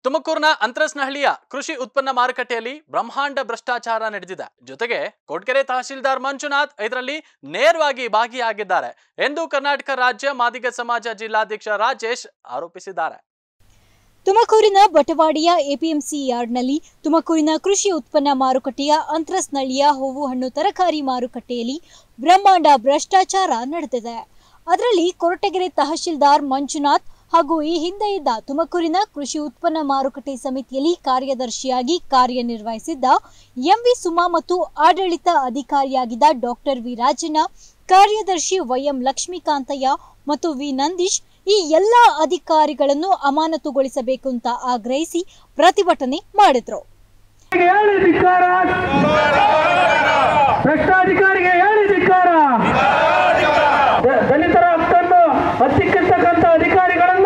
ತುಮಕೂರಿನ ಅಂತರಸ್ನಹಳ್ಳಿಯ ಕೃಷಿ ಉತ್ಪನ್ನ ಮಾರುಕಟ್ಟೆಯಲ್ಲಿ ಬ್ರಹ್ಮಾಂಡ ಭ್ರಷ್ಟಾಚಾರ ನಡೆದಿದೆ. ಜೊತೆಗೆ ಕೊಟ್ಗೆರೆ ತಹಶೀಲ್ದಾರ್ ಮಂಜುನಾಥ್ ಇದರಲ್ಲಿ ನೇರವಾಗಿ ಭಾಗಿಯಾಗಿದ್ದಾರೆ ಎಂದು ಕರ್ನಾಟಕ ರಾಜ್ಯ ಮಾದಿಗ ಸಮಾಜ ಜಿಲ್ಲಾಧ್ಯಕ್ಷ ರಾಜೇಶ್ ಆರೋಪಿಸಿದ್ದಾರೆ. ತುಮಕೂರಿನ ಬಟವಾಡಿಯ ಎಪಿಎಂಸಿ ಯಾರ್ಡ್ನಲ್ಲಿ ತುಮಕೂರಿನ ಕೃಷಿ ಉತ್ಪನ್ನ ಮಾರುಕಟ್ಟೆಯ ಅಂತರಸ್ನಹಳ್ಳಿಯ ಹೂವು ಹಣ್ಣು ತರಕಾರಿ ಮಾರುಕಟ್ಟೆಯಲ್ಲಿ ಬ್ರಹ್ಮಾಂಡ ಭ್ರಷ್ಟಾಚಾರ ನಡೆದಿದೆ. ಅದರಲ್ಲಿ ಕೊರಟಗೆರೆ ತಹಶೀಲ್ದಾರ್ ಮಂಜುನಾಥ್ ಹಾಗೂ ಈ ಹಿಂದೆ ಇದ್ದ ತುಮಕೂರಿನ ಕೃಷಿ ಉತ್ಪನ್ನ ಮಾರುಕಟ್ಟೆ ಸಮಿತಿಯಲ್ಲಿ ಕಾರ್ಯದರ್ಶಿಯಾಗಿ ಕಾರ್ಯನಿರ್ವಹಿಸಿದ್ದ ಎಂವಿ ಸುಮಾ ಮತ್ತು ಆಡಳಿತ ಅಧಿಕಾರಿಯಾಗಿದ್ದ ಡಾಕ್ಟರ್ ವಿ ರಾಜಣ್ಣ, ಕಾರ್ಯದರ್ಶಿ ವೈಎಂ ಲಕ್ಷ್ಮೀಕಾಂತಯ್ಯ ಮತ್ತು ವಿ ನಂದೀಶ್ ಈ ಎಲ್ಲ ಅಧಿಕಾರಿಗಳನ್ನು ಅಮಾನತುಗೊಳಿಸಬೇಕು ಅಂತ ಆಗ್ರಹಿಸಿ ಪ್ರತಿಭಟನೆ ಮಾಡಿದ್ರು. ದಲಿತರ ಹಕ್ಕನ್ನು ಹತ್ತಿಕ್ಕಿರ್ತಕ್ಕಂಥ ಅಧಿಕಾರಿಗಳನ್ನ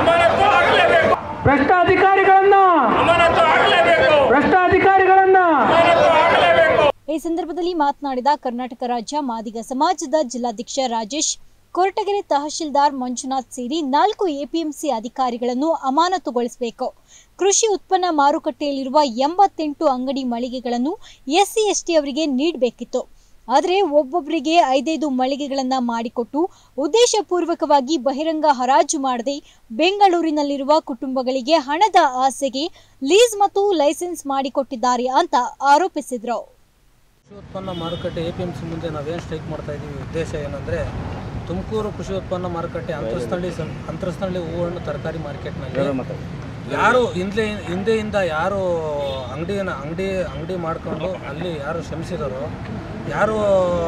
ಈ ಸಂದರ್ಭದಲ್ಲಿ ಮಾತನಾಡಿದ ಕರ್ನಾಟಕ ರಾಜ್ಯ ಮಾದಿಗ ಸಮಾಜದ ಜಿಲ್ಲಾಧ್ಯಕ್ಷ ರಾಜೇಶ್, ಕೊರಟಗೆರೆ ತಹಶೀಲ್ದಾರ್ ಮಂಜುನಾಥ್ ಸೇರಿ 4 ಎಪಿಎಂಸಿ ಅಧಿಕಾರಿಗಳನ್ನು ಅಮಾನತುಗೊಳಿಸಬೇಕು. ಕೃಷಿ ಉತ್ಪನ್ನ ಮಾರುಕಟ್ಟೆಯಲ್ಲಿರುವ 88 ಅಂಗಡಿ ಮಳಿಗೆಗಳನ್ನು ಎಸ್ಸಿ ಎಸ್ಟಿ ಅವರಿಗೆ ನೀಡಬೇಕಿತ್ತು. ಆದರೆ ಒಬ್ಬೊಬ್ಬರಿಗೆ 5 ಮಳಿಗೆಗಳನ್ನು ಮಾಡಿಕೊಟ್ಟು ಉದ್ದೇಶಪೂರ್ವಕವಾಗಿ ಬಹಿರಂಗ ಹರಾಜು ಮಾಡದೆ ಬೆಂಗಳೂರಿನಲ್ಲಿರುವ ಕುಟುಂಬಗಳಿಗೆ ಹಣದ ಆಸೆಗೆ ಲೀಸ್ ಮತ್ತು ಲೈಸೆನ್ಸ್ ಮಾಡಿಕೊಟ್ಟಿದ್ದಾರೆ ಅಂತ ಆರೋಪಿಸಿದರು. ಕೃಷಿ ಉತ್ಪನ್ನ ಮಾರುಕಟ್ಟೆ ಎಪಿಎಂಸಿ ಮುಂದೆ ನಾವೇನು ಸ್ಟ್ರೈಕ್ ಮಾಡ್ತಾ ಇದ್ದೀವಿ, ಉದ್ದೇಶ ಏನಂದರೆ ತುಮಕೂರು ಕೃಷಿ ಉತ್ಪನ್ನ ಮಾರುಕಟ್ಟೆ ಅಂತರಸ್ಥಳೀಯ ಹೂವು ಹಣ್ಣು ತರಕಾರಿ ಮಾರ್ಕೆಟ್ನಲ್ಲಿ ಯಾರು ಹಿಂದೆಯಿಂದ ಯಾರು ಅಂಗಡಿ ಮಾಡಿಕೊಂಡು ಅಲ್ಲಿ ಯಾರು ಶ್ರಮಿಸಿದಾರೋ, ಯಾರು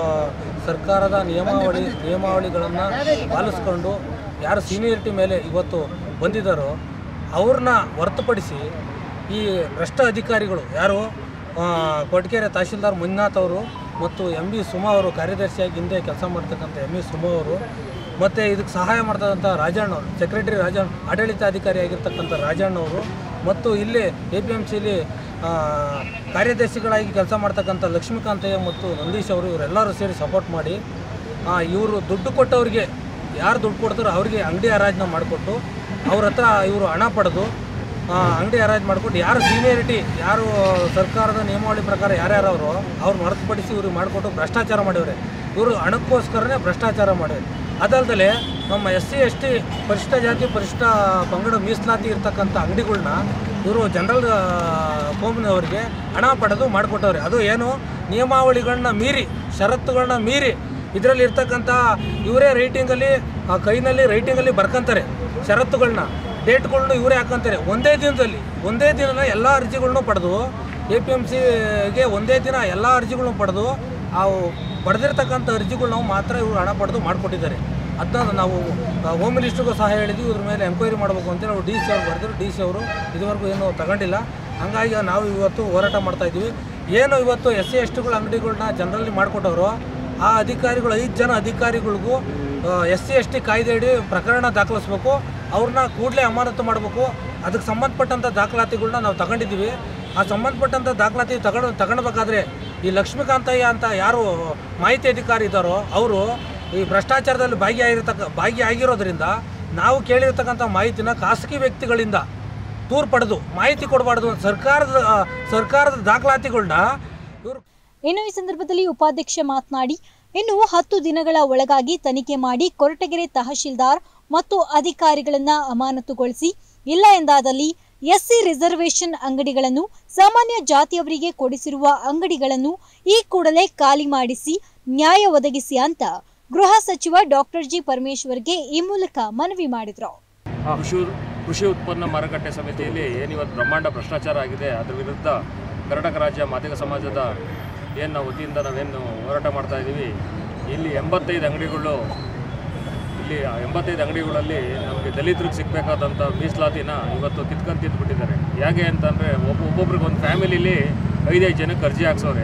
ಸರ್ಕಾರದ ನಿಯಮಾವಳಿಗಳನ್ನು ಪಾಲಿಸ್ಕೊಂಡು ಯಾರು ಸೀನಿಯರಿಟಿ ಮೇಲೆ ಇವತ್ತು ಬಂದಿದ್ದಾರೋ ಅವ್ರನ್ನ ಹೊರತುಪಡಿಸಿ ಈ ಭ್ರಷ್ಟ ಅಧಿಕಾರಿಗಳು ಯಾರು ಕೊಟ್ಗೆರೆ ತಹಶೀಲ್ದಾರ್ ಮಂಜುನಾಥ್ ಅವರು ಮತ್ತು ಎಂವಿ ಸುಮಾ ಅವರು, ಕಾರ್ಯದರ್ಶಿಯಾಗಿ ಹಿಂದೆ ಕೆಲಸ ಮಾಡ್ತಕ್ಕಂಥ ಎಂವಿ ಸುಮಾ ಅವರು, ಮತ್ತು ಇದಕ್ಕೆ ಸಹಾಯ ಮಾಡ್ತಕ್ಕಂಥ ರಾಜಣ್ಣ ಅವರು, ಸೆಕ್ರೆಟರಿ ರಾಜಣ್ಣ, ಆಡಳಿತಾಧಿಕಾರಿಯಾಗಿರ್ತಕ್ಕಂಥ ರಾಜಣ್ಣ ಅವರು, ಮತ್ತು ಇಲ್ಲಿ ಎಪಿಎಂಸಿಲಿ ಕಾರ್ಯದರ್ಶಿಗಳಾಗಿ ಕೆಲಸ ಮಾಡ್ತಕ್ಕಂಥ ಲಕ್ಷ್ಮೀಕಾಂತಯ್ಯ ಮತ್ತು ನಂದೀಶ್ ಅವರು, ಇವರೆಲ್ಲರೂ ಸೇರಿ ಸಪೋರ್ಟ್ ಮಾಡಿ ಇವರು ದುಡ್ಡು ಕೊಟ್ಟವ್ರಿಗೆ, ಯಾರು ದುಡ್ಡು ಕೊಡ್ತಾರೋ ಅವರಿಗೆ ಅಂಗಡಿ ಹರಾಜನ್ನ ಮಾಡಿಕೊಟ್ಟು ಅವ್ರ ಹತ್ರ ಇವರು ಹಣ ಪಡೆದು ಅಂಗಡಿ ಹರಾಜು ಮಾಡಿಕೊಟ್ಟು ಯಾರು ಸೀನಿಯರಿಟಿ, ಯಾರು ಸರ್ಕಾರದ ನಿಯಮಾವಳಿ ಪ್ರಕಾರ ಯಾರ್ಯಾರವರು ಅವ್ರನ್ನ ಹೊರತುಪಡಿಸಿ ಇವ್ರಿಗೆ ಮಾಡಿಕೊಟ್ಟು ಭ್ರಷ್ಟಾಚಾರ ಮಾಡಿವ್ರೆ. ಇವರು ಹಣಕ್ಕೋಸ್ಕರನೇ ಭ್ರಷ್ಟಾಚಾರ ಮಾಡಿವ್ರೆ. ಅದಲ್ಲದೆ ನಮ್ಮ SC ST ಪರಿಶಿಷ್ಟ ಜಾತಿ ಪರಿಶಿಷ್ಟ ಪಂಗಡ ಮೀಸಲಾತಿ ಇರ್ತಕ್ಕಂಥ ಅಂಗಡಿಗಳನ್ನ ಇವರು ಜನರಲ್ ಕೋಮ್ನವರಿಗೆ ಹಣ ಪಡೆದು ಮಾಡಿಕೊಟ್ಟವ್ರೆ. ಅದು ಏನು ನಿಯಮಾವಳಿಗಳನ್ನ ಮೀರಿ, ಷರತ್ತುಗಳನ್ನ ಮೀರಿ ಇದರಲ್ಲಿ ಇರ್ತಕ್ಕಂಥ ಇವರೇ ರೈಟಿಂಗಲ್ಲಿ ಕೈನಲ್ಲಿ ರೈಟಿಂಗಲ್ಲಿ ಬರ್ಕೊಂತಾರೆ, ಷರತ್ತುಗಳನ್ನ ಡೇಟ್ಗಳನ್ನ ಇವರೇ ಹಾಕೊಂತಾರೆ. ಒಂದೇ ದಿನ ಎಲ್ಲ ಅರ್ಜಿಗಳನ್ನೂ ಪಡೆದು APMCಗೆ ಒಂದೇ ದಿನ ಎಲ್ಲ ಅರ್ಜಿಗಳನ್ನೂ ಪಡೆದು ಪಡೆದಿರ್ತಕ್ಕಂಥ ಅರ್ಜಿಗಳು ನಾವು ಮಾತ್ರ ಇವರು ಹಣ ಪಡೆದು ಮಾಡಿಕೊಟ್ಟಿದ್ದಾರೆ. ಅದನ್ನ ನಾವು ಹೋಮ್ ಮಿನಿಸ್ಟ್ರಿಗೂ ಸಹ ಹೇಳಿದ್ವಿ, ಇದ್ರ ಮೇಲೆ ಎಂಕ್ವೈರಿ ಮಾಡಬೇಕು ಅಂತೇಳಿ ನಾವು DC ಅವ್ರು ಬರೆದ್ರು. DC ಅವರು ಇದುವರೆಗೂ ಏನೂ ತಗೊಂಡಿಲ್ಲ. ಹಾಗಾಗಿ ನಾವು ಇವತ್ತು ಹೋರಾಟ ಮಾಡ್ತಾಯಿದ್ದೀವಿ. ಏನು ಇವತ್ತು SC STಗಳ ಅಂಗಡಿಗಳನ್ನ ಜನರಲ್ಲಿ ಮಾಡಿಕೊಟ್ಟವರು ಆ ಅಧಿಕಾರಿಗಳು 5 ಜನ ಅಧಿಕಾರಿಗಳಿಗೂ SC ST ಕಾಯ್ದೆಯಡಿ ಪ್ರಕರಣ ದಾಖಲಿಸ್ಬೇಕು, ಅವ್ರನ್ನ ಕೂಡಲೇ ಅಮಾನತು ಮಾಡಬೇಕು. ಅದಕ್ಕೆ ಸಂಬಂಧಪಟ್ಟಂಥ ದಾಖಲಾತಿಗಳನ್ನ ನಾವು ತಗೊಂಡಿದ್ದೀವಿ. ಆ ಸಂಬಂಧಪಟ್ಟಂಥ ದಾಖಲಾತಿ ತಗೊಳ್ಬೇಕಾದ್ರೆ ಈ ಲಕ್ಷ್ಮೀಕಾಂತಯ್ಯ ಅಂತ ಯಾರು ಮಾಹಿತಿ ಅಧಿಕಾರಿ ಇದ್ದಾರೋ ಅವರು ಈ ಭ್ರಷ್ಟಾಚಾರದಲ್ಲಿ ಭಾಗಿಯಾಗಿರೋದ್ರಿಂದ ನಾವು ಕೇಳಿರ್ತಕ್ಕಂಥ ಮಾಹಿತಿನ ಖಾಸಗಿ ವ್ಯಕ್ತಿಗಳಿಂದ ದೂರು ಪಡೆದು ಮಾಹಿತಿ ಕೊಡಬಾರ್ದು. ಸರ್ಕಾರದ ದಾಖಲಾತಿಗಳನ್ನ ಇವರು. ಇನ್ನು ಈ ಸಂದರ್ಭದಲ್ಲಿ ಉಪಾಧ್ಯಕ್ಷ ಮಾತನಾಡಿ, ಇನ್ನು 10 ದಿನಗಳ ಒಳಗಾಗಿ ತನಿಖೆ ಮಾಡಿ ಕೊರಟಗೆರೆ ತಹಶೀಲ್ದಾರ್ ಮತ್ತು ಅಧಿಕಾರಿಗಳನ್ನ ಅಮಾನತುಗೊಳಿಸಿ, ಇಲ್ಲ ಎಂದಾದಲ್ಲಿ SC ರಿಸರ್ವೇಷನ್ ಅಂಗಡಿಗಳನ್ನು, ಸಾಮಾನ್ಯ ಜಾತಿಯವರಿಗೆ ಕೊಡಿಸಿರುವ ಅಂಗಡಿಗಳನ್ನು ಈ ಕೂಡಲೇ ಖಾಲಿ ಮಾಡಿಸಿ ನ್ಯಾಯ ಒದಗಿಸಿ ಅಂತ ಗೃಹ ಸಚಿವ ಡಾಕ್ಟರ್ ಜಿ ಪರಮೇಶ್ವರ್ಗೆ ಈ ಮೂಲಕ ಮನವಿ ಮಾಡಿದರು. ಕೃಷಿ ಉತ್ಪನ್ನ ಮಾರುಕಟ್ಟೆ ಸಮಿತಿಯಲ್ಲಿ ಏನಿವತ್ತು ಬ್ರಹ್ಮಾಂಡ ಭ್ರಷ್ಟಾಚಾರ ಆಗಿದೆ, ಅದರ ವಿರುದ್ಧ ಕರ್ನಾಟಕ ರಾಜ್ಯ ಮಾದಿಗ ಸಮಾಜದ ನಾವು ವತಿಯಿಂದ ನಾವೇನು ಹೋರಾಟ ಮಾಡ್ತಾ ಇದ್ದೀವಿ. ಇಲ್ಲಿ 85 ಅಂಗಡಿಗಳು, ಇಲ್ಲಿ 85 ಅಂಗಡಿಗಳಲ್ಲಿ ನಮಗೆ ದಲಿತರಿಗೆ ಸಿಗಬೇಕಾದಂಥ ಮೀಸಲಾತಿನ ಇವತ್ತು ತಿಂದ್ಬಿಟ್ಟಿದ್ದಾರೆ. ಹೇಗೆ ಅಂತಂದರೆ ಒಬ್ಬೊಬ್ರಿಗೆ ಒಂದು ಫ್ಯಾಮಿಲಿಲಿ 5 ಜನಕ್ಕೆ ಅರ್ಜಿ ಹಾಕ್ಸೋರೆ.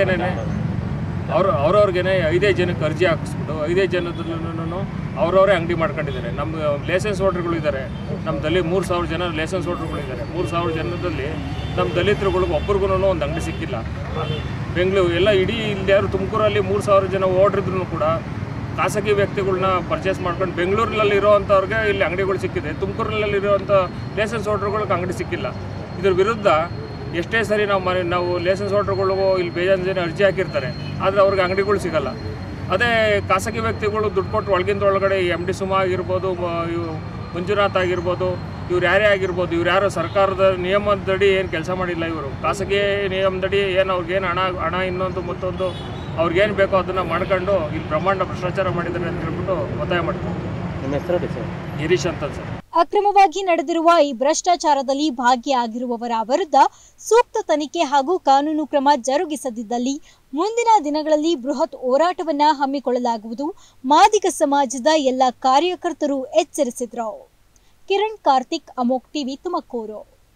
ಅವ್ರವ್ರಿಗೇನೆ 5 ಜನಕ್ಕೆ ಅರ್ಜಿ ಹಾಕಿಸ್ಬಿಟ್ಟು 5 ಜನದಲ್ಲೂ ಅವ್ರವರೇ ಅಂಗಡಿ ಮಾಡ್ಕೊಂಡಿದ್ದಾರೆ. ನಮ್ಮ ಲೈಸೆನ್ಸ್ ಹೋಲ್ಡರ್ಗಳಿದ್ದಾರೆ, ನಮ್ಮದಲ್ಲಿ 3000 ಜನ ಲೈಸೆನ್ಸ್ ಹೋಲ್ಡರ್ಗಳಿದ್ದಾರೆ. 3000 ಜನದಲ್ಲಿ ನಮ್ಮ ದಲಿತರುಗಳಿಗೆ ಒಬ್ರಿಗೂ ಒಂದು ಅಂಗಡಿ ಸಿಕ್ಕಿಲ್ಲ. ಬೆಂಗಳೂರು ಎಲ್ಲ ಇಡೀ ಇಲ್ಲಿ ಯಾರು ತುಮಕೂರಲ್ಲಿ 3000 ಜನ ಓಡ್ರಿದ್ರು ಕೂಡ ಖಾಸಗಿ ವ್ಯಕ್ತಿಗಳನ್ನ ಪರ್ಚೇಸ್ ಮಾಡ್ಕೊಂಡು ಬೆಂಗಳೂರಿನಲ್ಲಿ ಇರೋವಂಥವ್ರಿಗೆ ಇಲ್ಲಿ ಅಂಗಡಿಗಳು ಸಿಕ್ಕಿದೆ, ತುಮಕೂರಿನಲ್ಲಿ ಇರೋವಂಥ ಲೈಸೆನ್ಸ್ ಹೋಲ್ಡರ್ಗಳಿಗೆ ಅಂಗಡಿ ಸಿಕ್ಕಿಲ್ಲ. ಇದ್ರ ವಿರುದ್ಧ ಎಷ್ಟೇ ಸರಿ ನಾವು ಲೈಸೆನ್ಸ್ ಹೋಲ್ಡರ್ಗಳಿಗೂ ಇಲ್ಲಿ ಬೇಜಾನ್ ಜನ ಅರ್ಜಿ ಹಾಕಿರ್ತಾರೆ, ಆದರೆ ಅವ್ರಿಗೆ ಅಂಗಡಿಗಳು ಸಿಗಲ್ಲ. ಅದೇ ಖಾಸಗಿ ವ್ಯಕ್ತಿಗಳು ದುಡ್ಡು ಕೊಟ್ಟು ಒಳಗಿಂದ MD ಸುಮಾ ಆಗಿರ್ಬೋದು, ಮಂಜುನಾಥ್ ಆಗಿರ್ಬೋದು, ಇವ್ರು ಯಾರೇ ಆಗಿರ್ಬೋದು, ಇವ್ರು ಯಾರು ಸರ್ಕಾರದ ನಿಯಮದಡಿ ಏನು ಕೆಲಸ ಮಾಡಿಲ್ಲ. ಇವರು ಖಾಸಗಿ ನಿಯಮದಡಿ ಏನು ಅವ್ರಿಗೇನು ಹಣ ಇನ್ನೊಂದು ಮತ್ತೊಂದು ಅವ್ರಿಗೇನು ಬೇಕೋ ಅದನ್ನು ಮಾಡ್ಕೊಂಡು ಇಲ್ಲಿ ಬ್ರಹ್ಮಾಂಡ ಭ್ರಷ್ಟಾಚಾರ ಮಾಡಿದ್ದಾರೆ ಅಂತ ಹೇಳ್ಬಿಟ್ಟು ಒತ್ತಾಯ ಮಾಡ್ತಾರೆ. ನಿಮ್ಮ ಹೆಸರು ಸರ್? ಗಿರೀಶ್ ಅಂತ ಸರ್. ಅಕ್ರಮವಾಗಿ ನಡೆದಿರುವ ಈ ಭ್ರಷ್ಟಾಚಾರದಲ್ಲಿ ಭಾಗಿಯಾಗಿರುವವರ ವಿರುದ್ಧ ಸೂಕ್ತ ತನಿಖೆ ಹಾಗೂ ಕಾನೂನು ಕ್ರಮ ಜರುಗಿಸದಿದ್ದಲ್ಲಿ ಮುಂದಿನ ದಿನಗಳಲ್ಲಿ ಬೃಹತ್ ಹೋರಾಟವನ್ನ ಹಮ್ಮಿಕೊಳ್ಳಲಾಗುವುದು ಮಾದಿಗ ಸಮಾಜದ ಎಲ್ಲ ಕಾರ್ಯಕರ್ತರು ಎಚ್ಚರಿಸಿದರು. ಕಿರಣ್ ಕಾರ್ತಿಕ್, ಅಮೋಕ್ ಟಿವಿ, ತುಮಕೂರು.